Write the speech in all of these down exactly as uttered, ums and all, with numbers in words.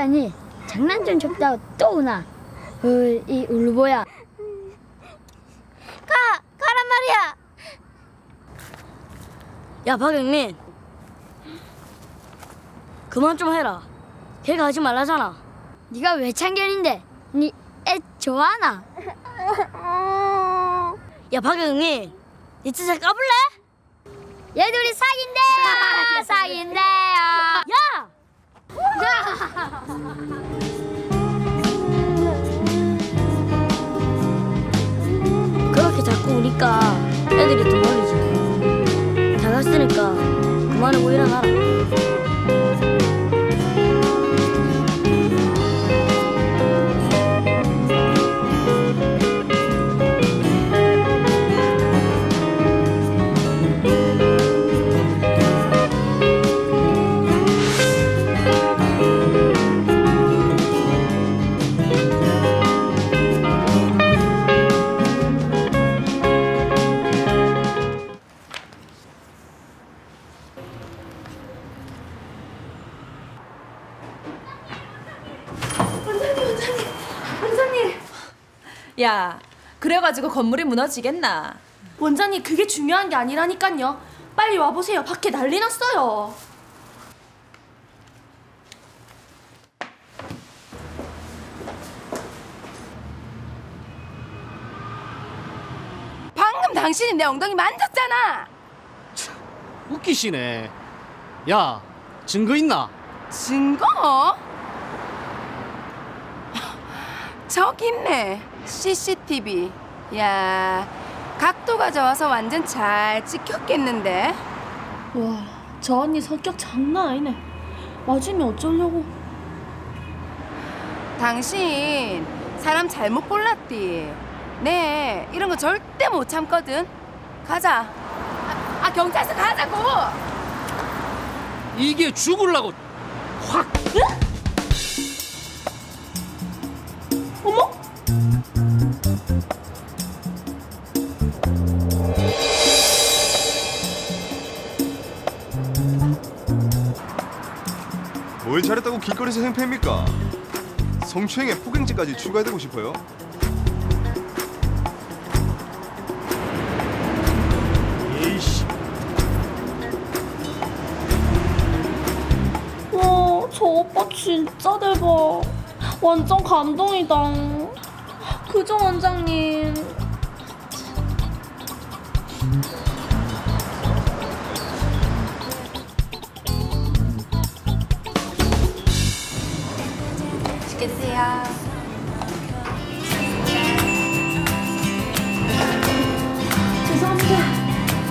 아니 장난 좀 접다가 또 오나. 어, 이 울보야. 가! 가란 말이야. 야 박영민, 그만 좀 해라. 걔가 하지 말라잖아. 네가 왜 참견인데? 네 애 좋아하나? 야 박영민, 니 진짜 까불래? 얘 둘이 사귄대요. 사귄대요. 야! 그렇게 자꾸 우니까 애들이 더 놀리지. 다 갔으니까 그만하고 일어나라. 야, 그래가지고 건물이 무너지겠나? 원장님, 그게 중요한 게 아니라니까요. 빨리 와보세요. 밖에 난리 났어요. 방금 당신이 내 엉덩이 만졌잖아. 웃기시네. 야, 증거 있나? 증거? 저기 있네. 씨씨티비. 야, 각도가 좋아서 완전 잘 찍혔겠는데? 와, 저 언니 성격 장난 아니네. 맞으면 어쩌려고. 당신 사람 잘못 골랐디. 네, 이런 거 절대 못 참거든. 가자. 아, 아 경찰서 가자고. 이게 죽을라고 확. 어머? 뭘 잘했다고 길거리에서 행패입니까? 성추행에 폭행죄까지 추가되고 싶어요? 에이씨. 와, 저 오빠 진짜 대박. 완전 감동이다. 그죠, 원장님? 맛있겠어요. 죄송합니다.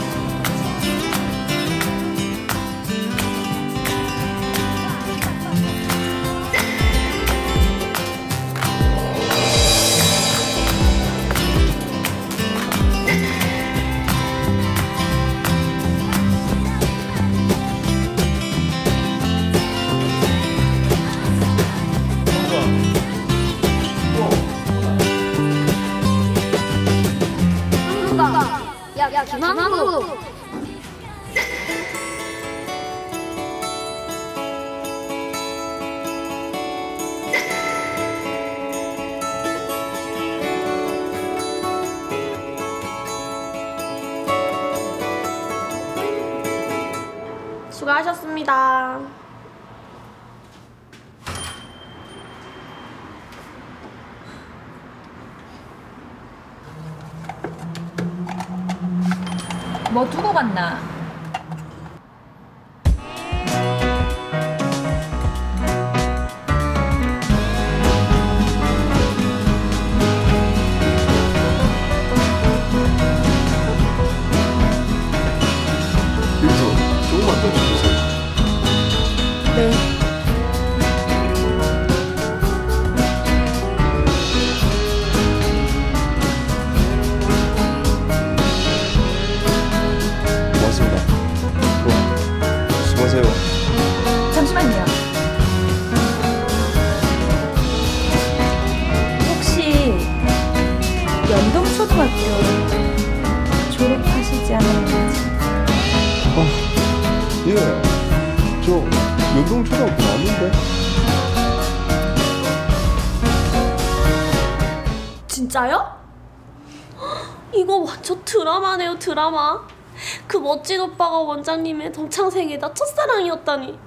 야, 야, 김한국. 수고하셨습니다. 뭐 두고 갔나? 윤서, 조금만 더 주세요. 네. 고맙습니다. 또 수고하세요. 잠시만요. 혹시 연동초등학교 졸업하시지 않았는지? 예, 저 연동초등학교 나왔는데. 진짜요? 이거 완전 드라마네요, 드라마. 그 멋진 오빠가 원장님의 동창생이다 첫사랑이었다니.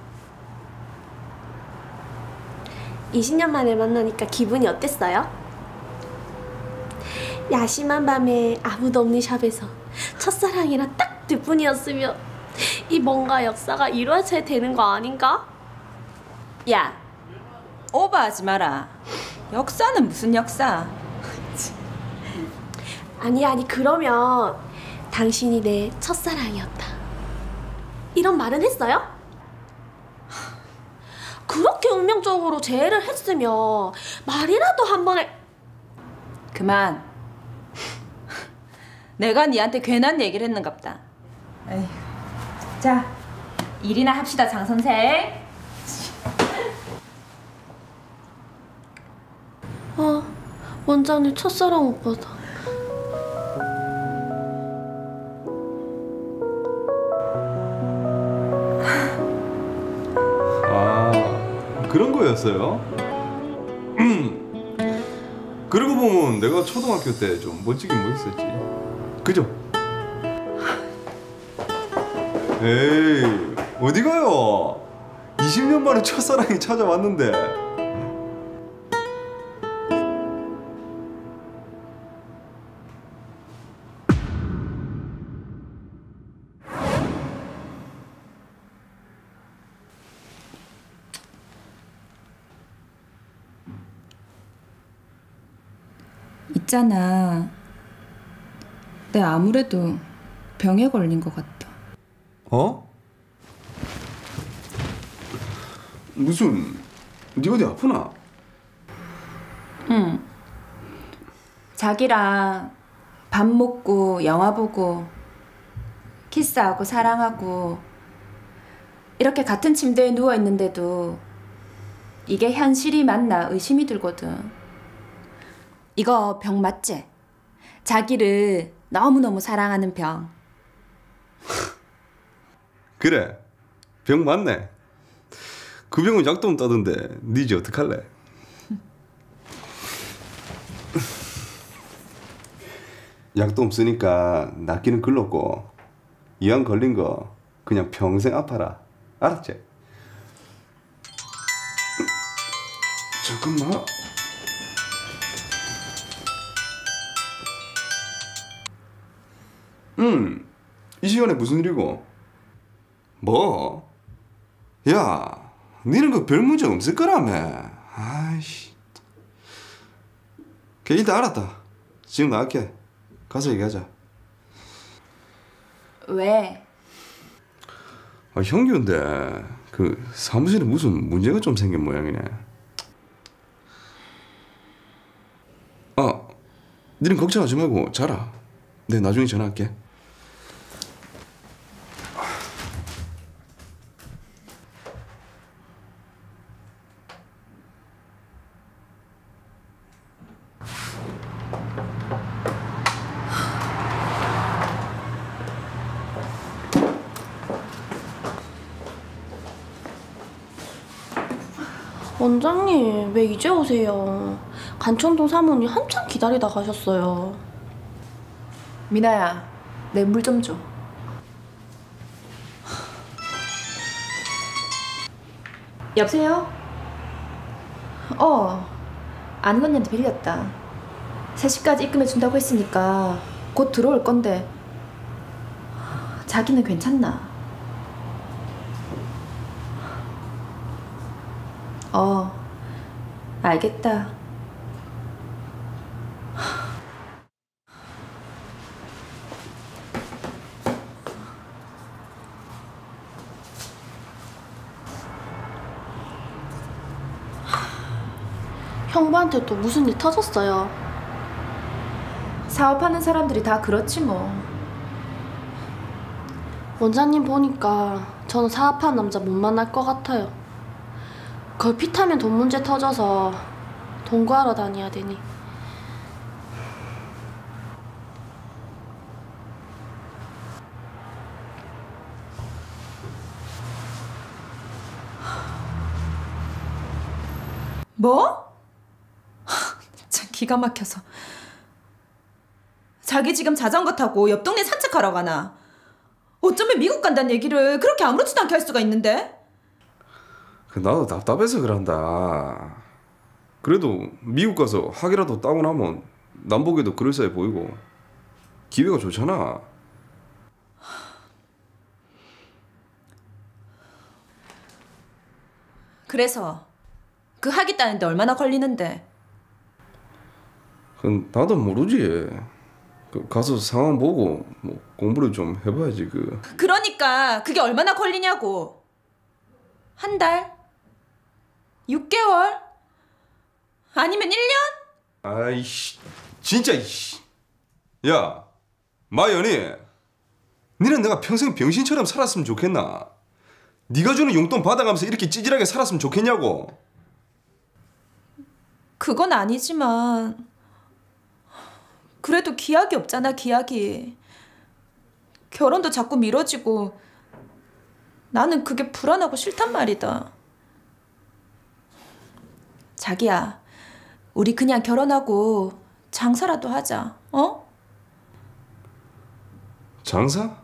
이십 년 만에 만나니까 기분이 어땠어요? 야심한 밤에 아무도 없는 샵에서 첫사랑이랑 딱 두 분이었으면 이 뭔가 역사가 이루어져야 되는 거 아닌가? 야, 오버하지 마라. 역사는 무슨 역사? 아니 아니 그러면 당신이 내 첫사랑이었다 이런 말은 했어요? 그렇게 운명적으로 재회를 했으면 말이라도 한 번에. 그만. 내가 니한테 괜한 얘기를 했는갑다. 에휴. 자, 일이나 합시다, 장 선생. 아, 원장님 첫사랑 오빠다. 아, 그런 거였어요? 그러고 보면 내가 초등학교 때 좀 멋지긴 멋있었지. 그죠? 에이, 어디 가요? 이십 년 만에 첫사랑이 찾아왔는데. 있잖아. 내 아무래도 병에 걸린 것 같다. 어? 무슨, 네 어디 아프나? 응. 자기랑 밥 먹고 영화 보고 키스하고 사랑하고 이렇게 같은 침대에 누워 있는데도 이게 현실이 맞나 의심이 들거든. 이거 병 맞지? 자기를 너무너무 사랑하는 병. 그래, 병 맞네. 그 병은 약도 못 따던데 니 이제 어떡할래? 약도 없으니까 낫기는 글렀고 이왕 걸린 거 그냥 평생 아파라. 알았지? 잠깐만. 음, 이 시간에 무슨 일이고? 뭐? 야, 니는 그 별 문제 없을 거라며. 아이씨. 걔 일단 알았다. 지금 나갈게. 가서 얘기하자. 왜? 아, 형규인데 그 사무실에 무슨 문제가 좀 생긴 모양이네. 아, 니는 걱정하지 말고 자라. 내가 나중에 전화할게. 원장님 왜 이제 오세요? 간천동 사모님 한참 기다리다 가셨어요. 미나야, 내 물 좀 줘. 여보세요? 어, 아는 언니한테 빌렸다. 세 시까지 입금해준다고 했으니까 곧 들어올 건데 자기는 괜찮나? 어, 알겠다. 형부한테 또 무슨 일 터졌어요? 사업하는 사람들이 다 그렇지 뭐. 원장님 보니까 저는 사업하는 남자 못 만날 것 같아요. 그걸 피타면 돈 문제 터져서 돈 구하러 다녀야 되니. 뭐? 참 기가 막혀서. 자기 지금 자전거 타고 옆 동네 산책하러 가나? 어쩌면 미국 간다는 얘기를 그렇게 아무렇지도 않게 할 수가 있는데? 그 나도 답답해서 그런다. 그래도 미국 가서 학이라도 따고 나면 남보기에도 그럴싸해 보이고 기회가 좋잖아. 그래서 그 학위 따는데 얼마나 걸리는데? 그건 나도 모르지. 그 가서 상황 보고 뭐 공부를 좀 해봐야지. 그 그러니까 그게 얼마나 걸리냐고. 한 달? 육 개월? 아니면 일 년? 아이씨 진짜 이씨. 야 마연이, 니는 내가 평생 병신처럼 살았으면 좋겠나? 네가 주는 용돈 받아가면서 이렇게 찌질하게 살았으면 좋겠냐고. 그건 아니지만 그래도 기약이 없잖아. 기약이. 결혼도 자꾸 미뤄지고 나는 그게 불안하고 싫단 말이다. 자기야, 우리 그냥 결혼하고 장사라도 하자. 어? 장사?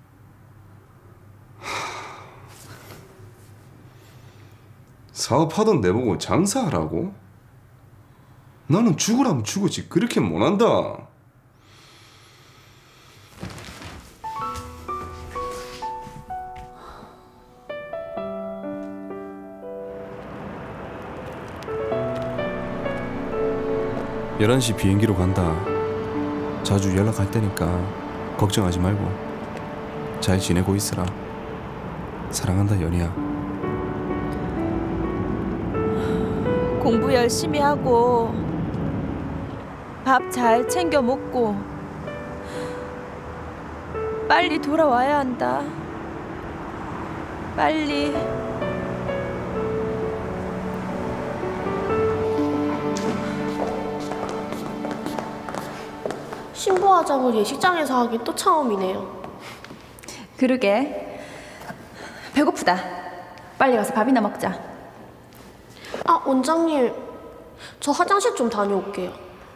사업하던 내보고 장사하라고? 나는 죽으라면 죽었지 그렇게 못한다. 열한 시 비행기로 간다. 자주 연락할 테니까 걱정하지 말고 잘 지내고 있으라. 사랑한다 연희야. 공부 열심히 하고 밥 잘 챙겨 먹고 빨리 돌아와야 한다. 빨리. 신고하자고 예식장에서 하기 또 처음이네요. 그러게. 배고프다. 빨리 가서 밥이나 먹자. 아, 원장님. 저 화장실 좀 다녀올게요.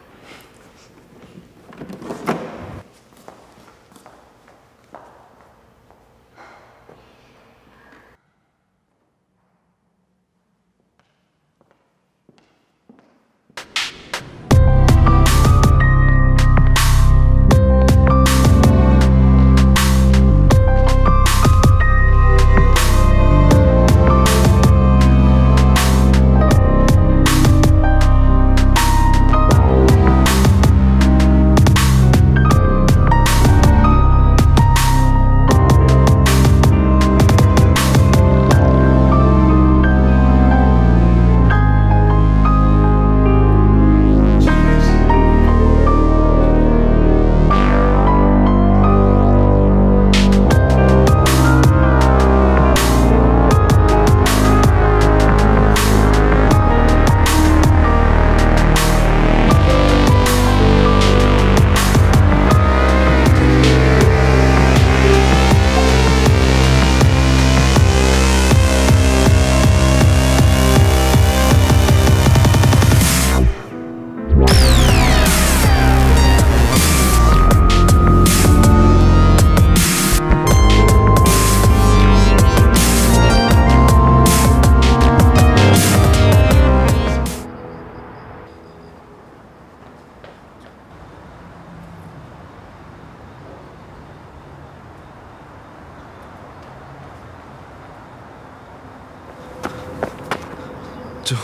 저,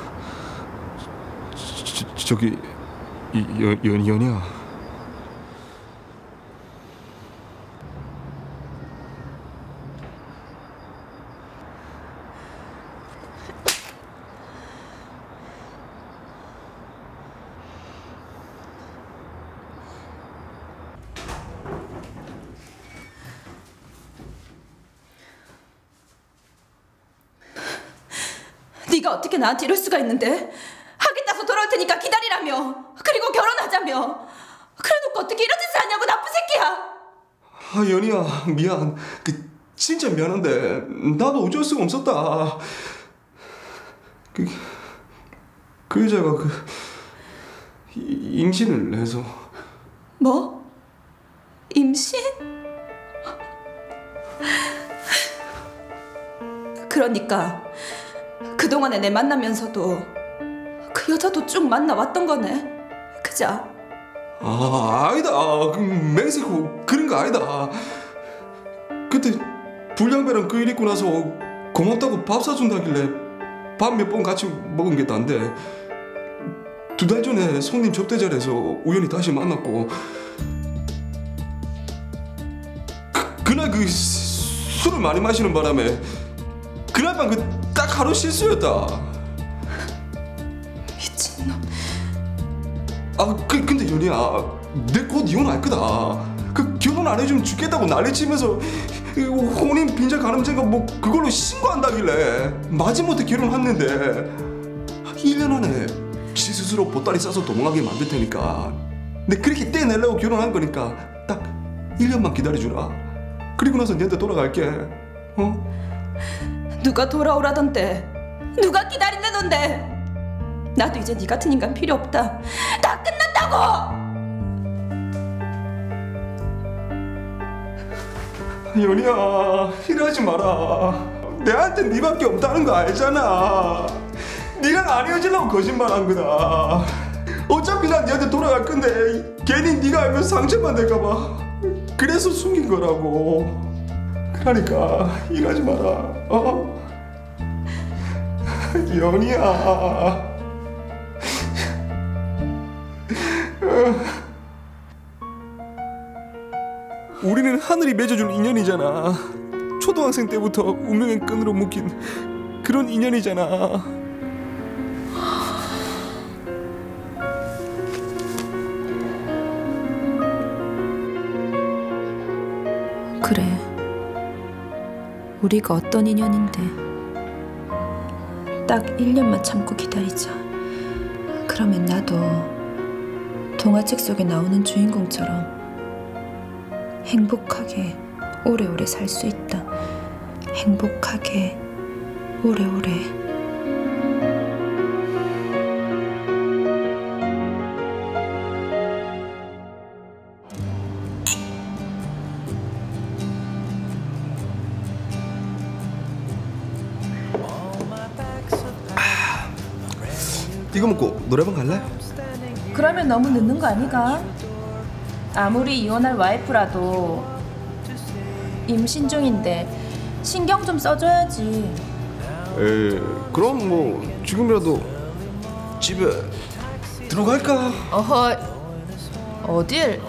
저 저기 연 연 연이야. 네가 어떻게 나한테 이럴 수가 있는데? 학위 따서 돌아올 테니까 기다리라며. 그리고 결혼하자며. 그래놓고 어떻게 이런 짓을 하냐고, 나쁜 새끼야. 아 연희야 미안. 그 진짜 미안한데 나도 어쩔 수가 없었다. 그, 그 여자가 그 임신을 해서. 뭐? 임신? 그러니까 그동안에 내 만나면서도 그 여자도 쭉 만나왔던 거네. 그자? 아, 아니다. 그 맹세코 그런 거 아니다. 그때 불량배랑 그 일 있고 나서 고맙다고 밥 사준다길래 밥 몇 번 같이 먹은 게 난데 두 달 전에 손님 접대 자리에서 우연히 다시 만났고 그, 그날 그 술을 많이 마시는 바람에 그날 밤 그 딱 하루 실수였다. 미친놈. 아, 그, 근데 연희야, 내 곧 이혼할 거다. 그 결혼 안 해주면 죽겠다고 난리치면서 혼인 빈자 가늠죄인가 뭐 그걸로 신고한다길래 마지못해 결혼했는데 일 년 안에 지 스스로 보따리 싸서 도망가게 만들 테니까 내 그렇게 떼내려고 결혼한 거니까 딱 일 년만 기다려주라. 그리고 나서 니한테 돌아갈게. 어? 누가 돌아오라던데? 누가 기다린다던데? 나도 이제 네 같은 인간 필요 없다. 다 끝났다고! 연희야, 이러지 마라. 내한테 니밖에 없다는 거 알잖아. 니랑 안 헤어지려고 거짓말한 거다. 어차피 난 니한테 돌아갈 건데 괜히 니가 알면 상처만 될까 봐 그래서 숨긴 거라고. 그러니까 이러지 마라. 어? 연희야. 우리는 하늘이 맺어준 인연이잖아. 초등학생 때부터 운명의 끈으로 묶인 그런 인연이잖아. 그래. 우리가 어떤 인연인데. 딱 일 년만 참고 기다리자. 그러면 나도 동화책 속에 나오는 주인공처럼 행복하게 오래오래 살 수 있다. 행복하게 오래오래. 이거 먹고 노래방 갈래? 그러면 너무 늦는 거 아니가? 아무리 이혼할 와이프라도 임신 중인데 신경 좀 써줘야지. 에이, 그럼 뭐 지금이라도 집에 들어갈까? 어허, 어딜?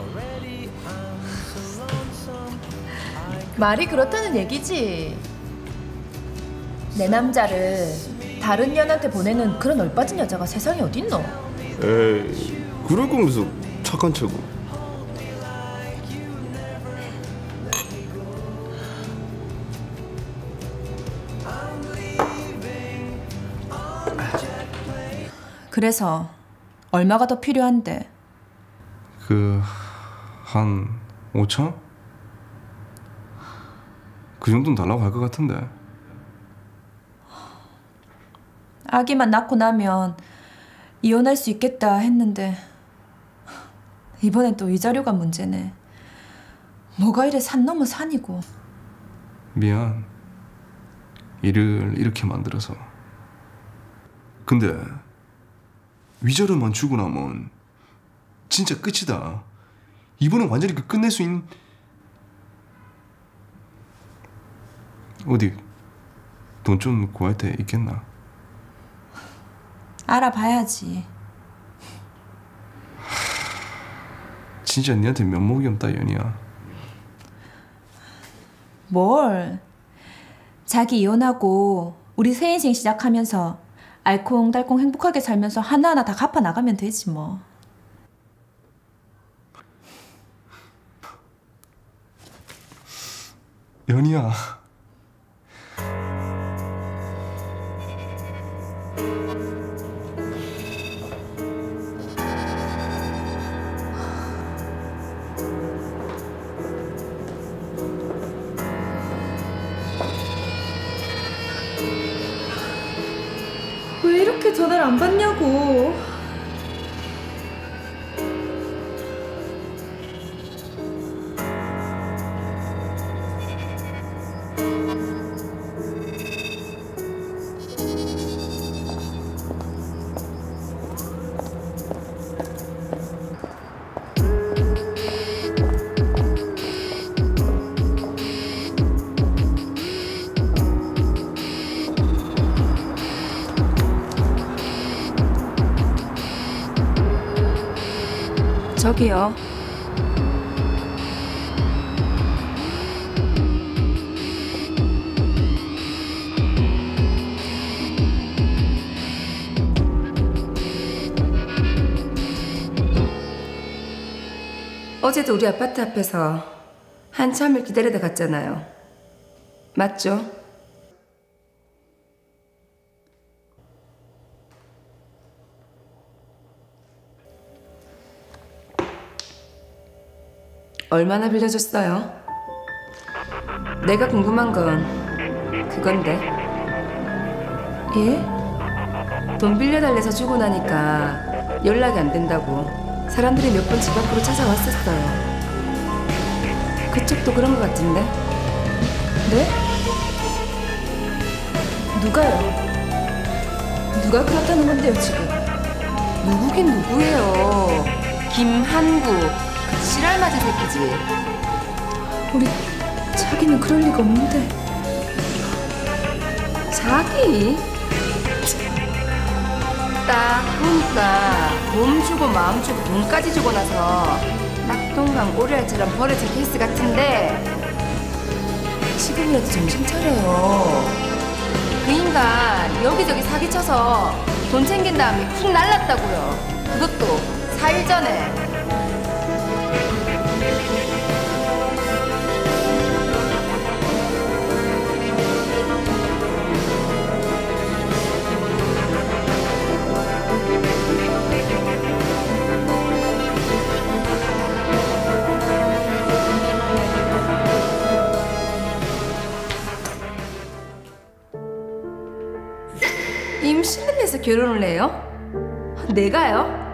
말이 그렇다는 얘기지. 내 남자를 다른 년한테 보내는 그런 얼빠진 여자가 세상에 어딨노? 에이, 그럴 거면서 착한 척을. 그래서 얼마가 더 필요한데? 그... 한... 오천? 그 정도는 달라고 할 것 같은데. 아기만 낳고 나면 이혼할 수 있겠다 했는데 이번엔 또 위자료가 문제네. 뭐가 이래 산 넘어 산이고. 미안. 일을 이렇게 만들어서. 근데 위자료만 주고 나면 진짜 끝이다. 이번엔 완전히 그 끝낼 수 있는... 어디 돈 좀 구할 데 있겠나? 알아봐야지. 진짜 니한테 면목이 없다, 연희야. 뭘? 자기 이혼하고 우리 새 인생 시작하면서 알콩달콩 행복하게 살면서 하나하나 다 갚아 나가면 되지 뭐. 연희야. 왜 이렇게 전화를 안 받냐고. 저기요. 어제도 우리 아파트 앞에서 한참을 기다리다 갔잖아요. 맞죠? 얼마나 빌려줬어요? 내가 궁금한 건 그건데. 예? 돈 빌려달래서 주고 나니까 연락이 안 된다고 사람들이 몇 번 집 앞으로 찾아왔었어요. 그쪽도 그런 것 같은데? 네? 누가요? 누가 그렇다는 건데요, 지금? 누구긴 누구예요. 김한구. 지랄 맞은 새끼지. 우리 자기는 그럴 리가 없는데. 자기? 딱 보니까 몸 주고 마음 주고 돈까지 주고 나서 낙동강 오리알처럼 버려진 케이스 같은데 지금이라도 정신 차려요. 그 인간 여기저기 사기쳐서 돈 챙긴 다음에 훅 날랐다고요. 그것도 사 일 전에. 임신을 해서 결혼을 해요? 내가요?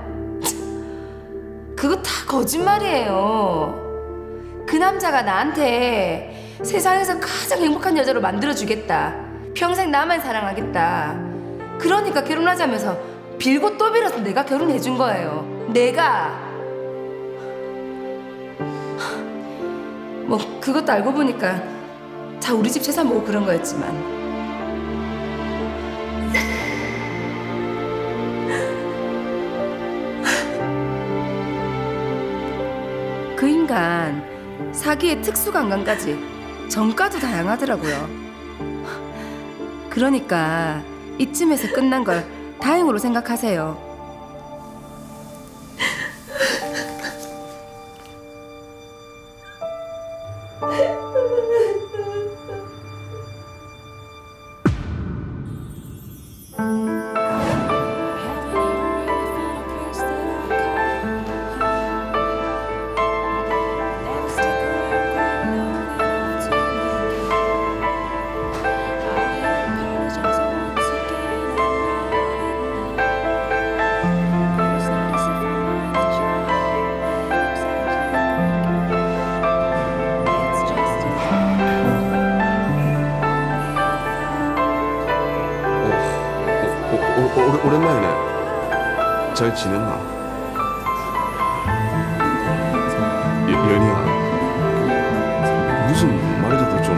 그거 다 거짓말이에요. 그 남자가 나한테 세상에서 가장 행복한 여자로 만들어주겠다. 평생 나만 사랑하겠다. 그러니까 결혼하자면서 빌고 또 빌어서 내가 결혼해준 거예요. 내가. 뭐 그것도 알고 보니까 다 우리 집 재산 보고 그런 거였지만 그 인간 사기의 특수강간까지 전과도 다양하더라고요. 그러니까 이쯤에서 끝난 걸 다행으로 생각하세요. 오랜만이네. 잘 지냈나? 여, 연희야, 그, 무슨 말이라도 좀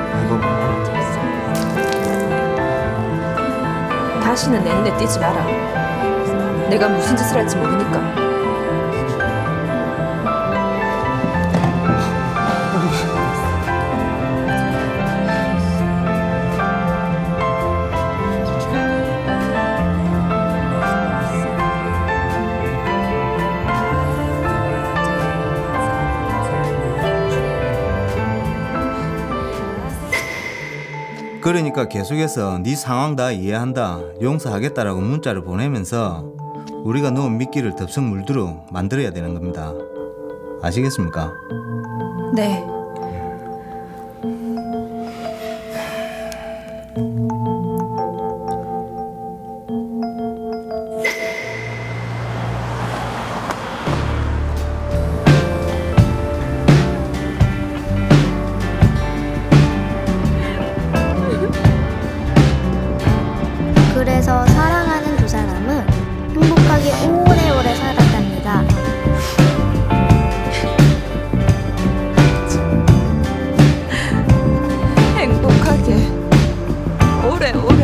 해봐봐. 다시는 내 눈에 띄지 마라. 내가 무슨 짓을 할지 모르니까. 그러니까 계속해서 네 상황 다 이해한다, 용서하겠다라고 문자를 보내면서 우리가 놓은 미끼를 덥석 물도록 만들어야 되는 겁니다. 아시겠습니까? 네. 그래서 사랑하는 두 사람은 행복하게 오래오래 살았답니다. 행복하게 오래오래